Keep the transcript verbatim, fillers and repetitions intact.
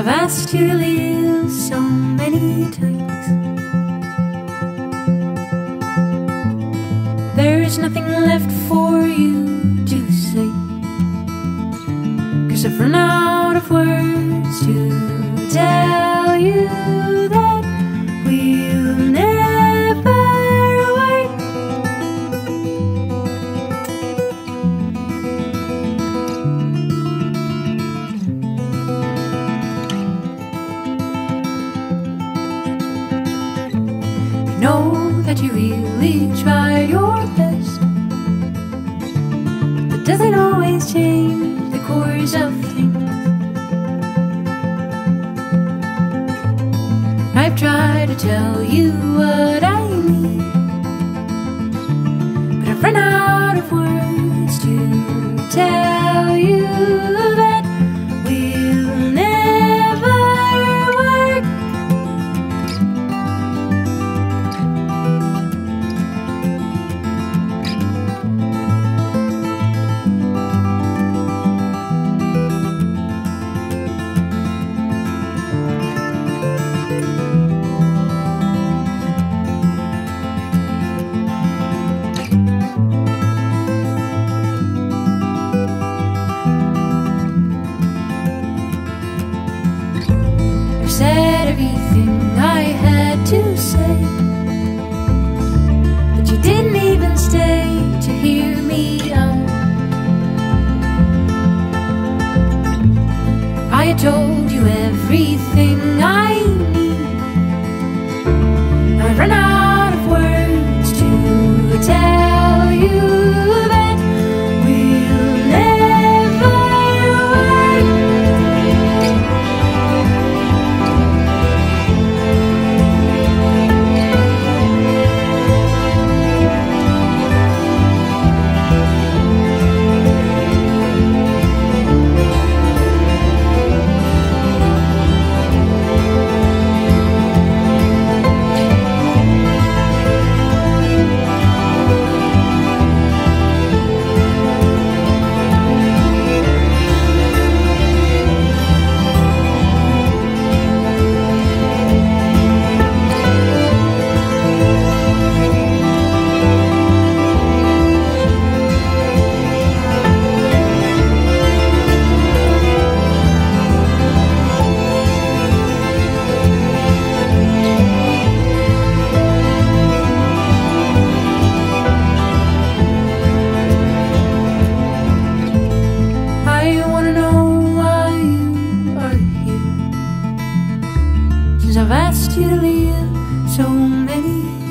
I've asked you to leave so many times. There's nothing left for you to say, 'cause I've run out of words to tell you that we'll never work. I know that you really tried your best, but that doesn't always change the course of things. I've tried to tell you what I mean, but I've run out of words to tell you that we'll never work. Said everything I had to say, but you didn't even stay to hear me out. I had told you everything I need. I've run out of words to tell you that we'll never work. I've asked you to leave so many